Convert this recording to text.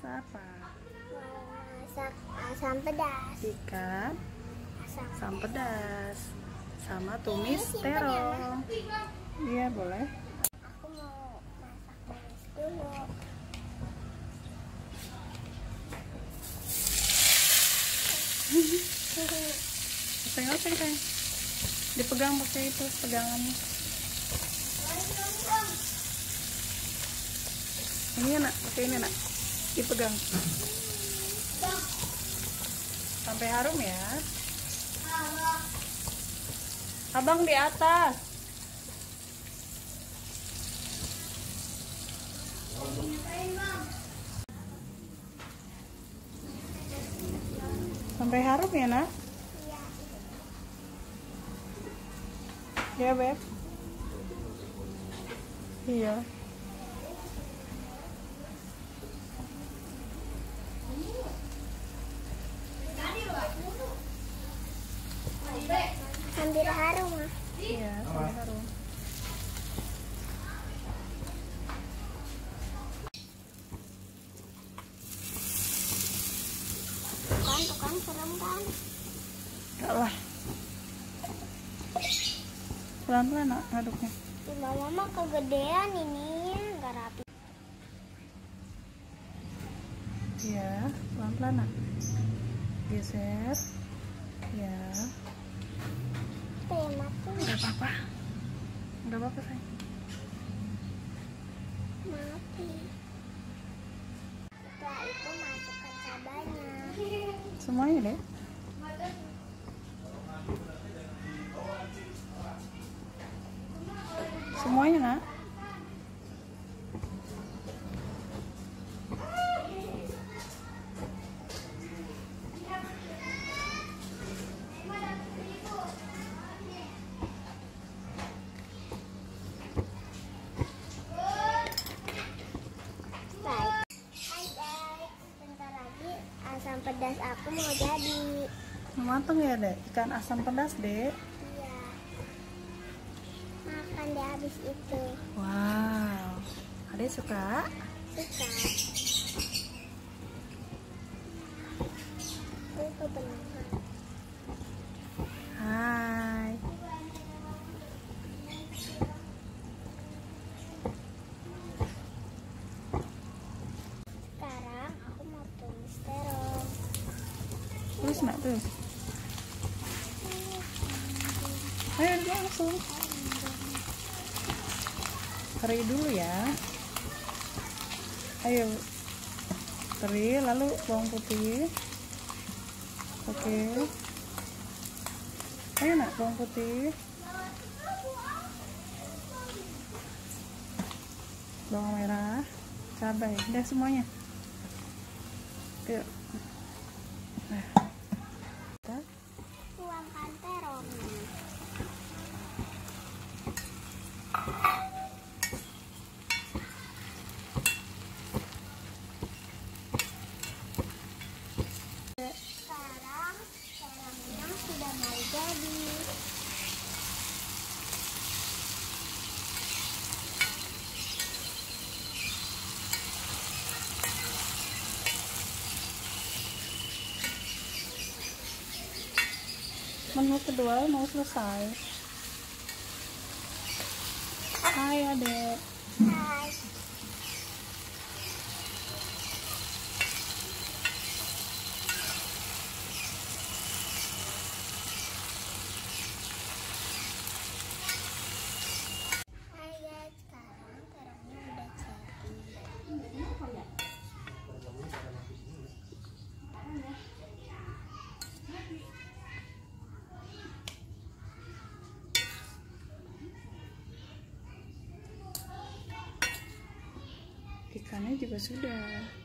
masak apa? Masak asam pedas. Ikan asam pedas sama tumis Ini simpen ya, terong. Iya boleh. Aku mau masak tumis dulu. Oseng-oseng sayang. Dipegang pakai itu pegangannya. Ini nak, pakai ini nak. Dipegang. Sampai harum ya. Abang di atas. Sampai harum ya nak. Ya beb. Iya. Hampir harum ah. Iya, sampai harum. Tuh kan serem kan? Enggak lah. Pelan-pelan nak ngaduknya. Mama kegedean ini, nggak rapi. Iya, pelan-pelan nak. Geser. Ya. Teh mati. Enggak apa-apa. Enggak apa-apa sayang. Mati. Setelah itu masukkan cabainya. Semuanya deh. Semuanya nak. Baik. Hai guys, bentar lagi asam pedas aku mau jadi. Mateng ya dek. Ikan asam pedas dek. Iya. Makan deh habis itu. Wow. Adek suka? Suka. Itu kebenaran. Hai. Sekarang aku mau tumis terong. Terus nak terus. Ayo langsung. Teri dulu ya. Ayo. Teri lalu bawang putih. Oke. Ayo nak bawang putih. Bawang merah, cabai, udah semuanya. Yuk. Nah. Kita Tuangkan terongnya. Sekarang terongnya sudah mau jadi. menu kedua mau selesai. Hai adek. Hai. Hai guys, sekarang terongnya udah jadi. Ikannya juga sudah.